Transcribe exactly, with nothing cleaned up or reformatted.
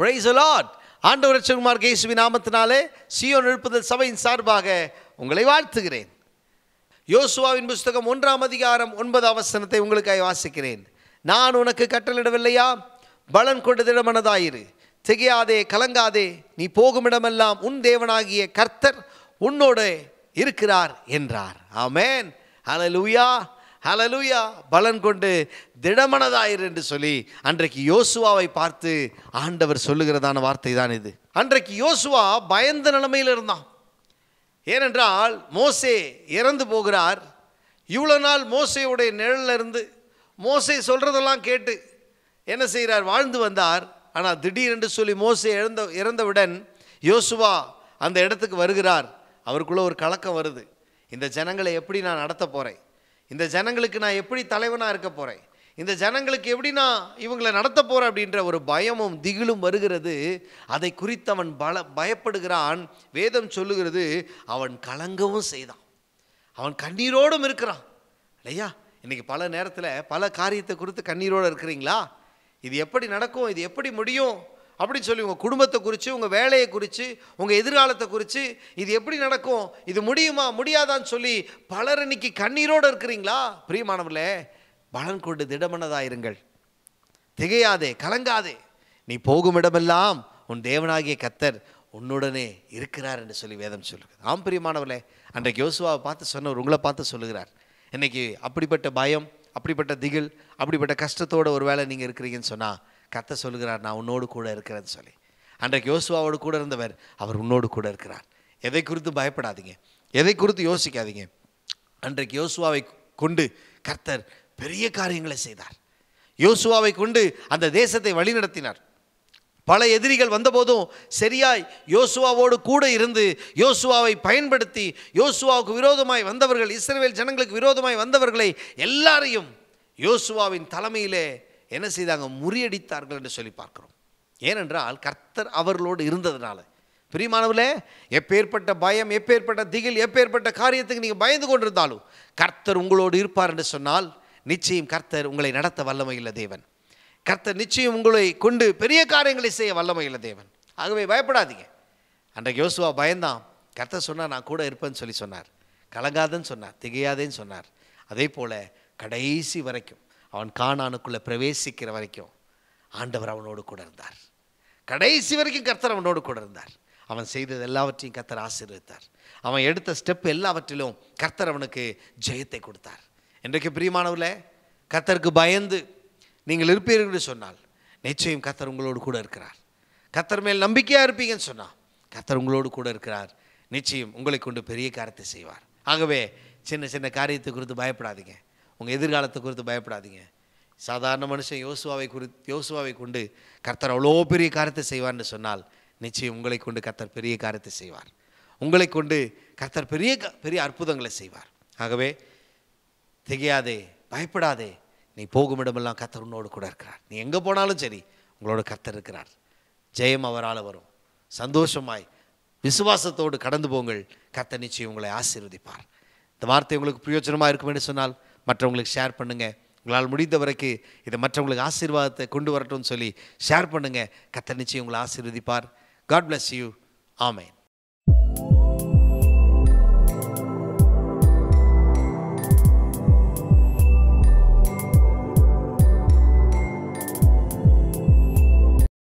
Praise the Lord. ஆண்டவர் இரட்சகர் இயேசுவின் நாமத்தினாலே சீயோன் எழுப்புதல் சபையின் சார்பாக உங்களை வாழ்த்துகிறேன். யோசுவாவின் புஸ்தகம் ஒன்றாம் அதிகாரம் ஒன்பதாம் வசனத்தை உங்களுக்காக வாசிக்கிறேன். நான் உனக்கு கட்டளையிடவில்லையா? பலன் கொண்டு திடமனதாயிரு, திகையாதே, கலங்காதே, நீ போகும் இடமெல்லாம் உன் தேவனாகிய கர்த்தர் உன்னோடு இருக்கிறார் என்றார். ஆமென். ஹல்லேலூயா, ஹல்லேலூயா. பலன் கொண்டு திடமனதாயிரு என்று சொல்லி அன்றைக்கு யோசுவாவை பார்த்து ஆண்டவர் சொல்லுகிறதான வார்த்தை தான் இது. அன்றைக்கு யோசுவா பயந்த நிலைமையில் இருந்தான். ஏனென்றால் மோசே இறந்து போகிறார். இவ்வளோ நாள் மோசேயுடைய நிழலில் இருந்து மோசே சொல்கிறதெல்லாம் கேட்டு என்ன செய்கிறார்? வாழ்ந்து வந்தார். ஆனால் திடீரென்று சொல்லி மோசே இறந்த இறந்தவுடன் யோசுவா அந்த இடத்துக்கு வருகிறார். அவருக்குள்ளே ஒரு கலக்கம் வருது. இந்த ஜனங்களை எப்படி நான் நடத்த போகிறேன்? இந்த ஜனங்களுக்கு நான் எப்படி தலைவனாக இருக்க போகிறேன்? இந்த ஜனங்களுக்கு எப்படி நான் இவங்களை நடத்த போகிறேன் அப்படின்ற ஒரு பயமும் திகிலும் வருகிறது. அதை குறித்து அவன் பல பயப்படுகிறான். வேதம் சொல்லுகிறது அவன் கலங்கவும் செய்தான். அவன் கண்ணீரோடும் இருக்கிறான் இல்லையா? இன்றைக்கி பல நேரத்தில் பல காரியத்தை குறித்து கண்ணீரோடு இருக்கிறீங்களா? இது எப்படி நடக்கும்? இது எப்படி முடியும் அப்படின்னு சொல்லி உங்கள் குடும்பத்தை குறித்து, உங்கள் வேலையை குறித்து, உங்கள் எதிர்காலத்தை குறித்து இது எப்படி நடக்கும், இது முடியுமா முடியாதான்னு சொல்லி பலர் இன்னைக்கு கண்ணீரோடு இருக்கிறீங்களா? பிரியமானவர்களே, பலன் கொண்டு திடமனதாயிருங்கள், திகையாதே, கலங்காதே, நீ போகும் இடமெல்லாம் உன் தேவனாகிய கர்த்தர் உன்னுடனே இருக்கிறார் என்று சொல்லி வேதம் சொல்லுகிறது. ஆம் பிரியமானவர்களே, அன்றைக்கு யோசுவாவை பார்த்து சொன்னவர் உங்களை பார்த்து சொல்லுகிறார். இன்றைக்கி அப்படிப்பட்ட பயம், அப்படிப்பட்ட திகில், அப்படிப்பட்ட கஷ்டத்தோடு ஒரு வேளை நீங்கள் இருக்கிறீங்கன்னு சொன்னால் கர்த்தர் சொல்லுகிறார், நான் உன்னோடு கூட இருக்கிறேன்னு சொல்லி. அன்றைக்கு யோசுவாவோடு கூட இருந்தவர் அவர் உன்னோடு கூட இருக்கிறார். எதை குறித்து பயப்படாதீங்க, எதை குறித்து யோசிக்காதீங்க. அன்றைக்கு யோசுவாவை கொண்டு கர்த்தர் பெரிய காரியங்களை செய்தார். யோசுவாவை கொண்டு அந்த தேசத்தை வழிநடத்தினார். பல எதிரிகள் வந்தபோதும் சரியாய் யோசுவாவோடு கூட இருந்து யோசுவாவை பயன்படுத்தி யோசுவாவுக்கு விரோதமாய் வந்தவர்கள், இஸ்ரவேல் ஜனங்களுக்கு விரோதமாய் வந்தவர்களை எல்லாரையும் யோசுவாவின் தலைமையிலே என்ன செய்தாங்க? முறியடித்தார்கள் என்று சொல்லி பார்க்கிறோம். ஏனென்றால் கர்த்தர் அவர்களோடு இருந்ததுனால. பிரியமானவர்களே, எப்பேற்பட்ட பயம், எப்பேற்பட்ட திகில், எப்பேற்பட்ட காரியத்துக்கு நீங்கள் பயந்து கொண்டிருந்தாலும் கர்த்தர் உங்களோடு இருப்பார் என்று சொன்னால் நிச்சயம் கர்த்தர் உங்களை நடத்த வல்லமையுள்ள தேவன். கர்த்தர் நிச்சயம் உங்களை கொண்டு பெரிய காரியங்களை செய்ய வல்லமையுள்ள தேவன். ஆகவே பயப்படாதீங்க. அன்றைக்கு யோசுவா பயந்தான். கர்த்தர் சொன்னார், நான் கூட இருப்பேன்னு சொல்லி சொன்னார். கலங்காதன்னு சொன்னார், திகையாதேன்னு சொன்னார். அதே போல் கடைசி வரைக்கும் அவன் கானானுக்குள்ளே பிரவேசிக்கிற வரைக்கும் ஆண்டவர் அவனோடு கூட இருந்தார். கடைசி வரைக்கும் கர்த்தர் அவனோடு கூட இருந்தார். அவன் செய்தது எல்லாவற்றையும் கர்த்தர் ஆசீர்வதித்தார். அவன் எடுத்த ஸ்டெப் எல்லாவற்றிலும் கர்த்தர் அவனுக்கு ஜெயத்தை கொடுத்தார். இன்றைக்கு பிரியமானவர்களே, கர்த்தருக்கு பயந்து நீங்கள் இருப்பீர்கள் என்று சொன்னால் நிச்சயம் கர்த்தர் உங்களோடு கூட இருக்கிறார். கர்த்தர் மேல் நம்பிக்கையாக இருப்பீங்கன்னு சொன்னால் கர்த்தர் உங்களோடு கூட இருக்கிறார். நிச்சயம் உங்களை கொண்டு பெரிய காரியத்தை செய்வார். ஆகவே சின்ன சின்ன காரியத்தை குறித்து பயப்படாதீங்க. உங்கள் எதிர்காலத்தை குறித்து பயப்படாதீங்க. சாதாரண மனுஷன் யோசுவாவை குறித்து யோசுவாவை கொண்டு கர்த்தர் அவ்வளோ பெரிய காரியத்தை செய்வார்னு சொன்னால் நிச்சயம் உங்களை கொண்டு கர்த்தர் பெரிய காரியத்தை செய்வார். உங்களை கொண்டு கர்த்தர் பெரிய பெரிய அற்புதங்களை செய்வார். ஆகவே திகையாதே, பயப்படாதே, நீ போகும் இடமெல்லாம் கர்த்தர் உன்னோடு கூட இருக்கிறார். நீ எங்கே போனாலும் சரி உங்களோட கர்த்தர் இருக்கிறார். ஜெயம் அவரால் வரும். சந்தோஷமாய் விசுவாசத்தோடு கடந்து போங்கள். கர்த்தர் நிச்சயம் உங்களை ஆசீர்வதிப்பார். இந்த வார்த்தை உங்களுக்கு பிரயோஜனமாக இருக்கும் என்று சொன்னால் மற்றவங்களுக்கு ஷேர் பண்ணுங்கள். உங்களால் முடிந்த வரைக்கும் இதை மற்றவங்களுக்கு ஆசீர்வாதத்தை கொண்டு வரட்டும்னு சொல்லி ஷேர் பண்ணுங்கள். கர்த்தர் நிச்சயம் உங்களை ஆசீர்வதிப்பார். God bless you. ஆமென்.